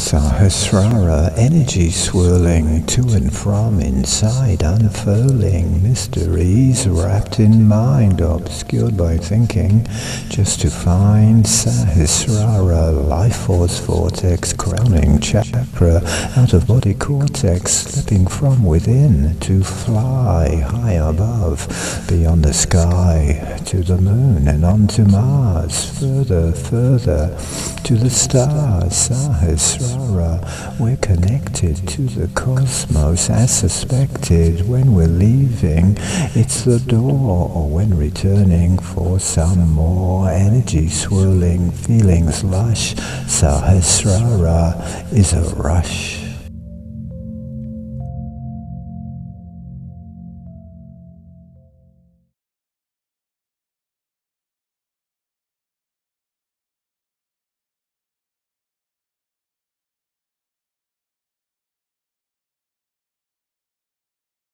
Sahasrara, energy swirling to and from inside, unfurling mysteries wrapped in mind, obscured by thinking, just to find Sahasrara, life force vortex, crowning chakra, out of body cortex, slipping from within to fly high above, beyond the sky, to the moon and on to Mars, further, further, to the stars. Sahasrara, we're connected to the cosmos as suspected. When we're leaving, it's the door, or when returning for some more. Energy swirling, feelings lush. Sahasrara is a rush.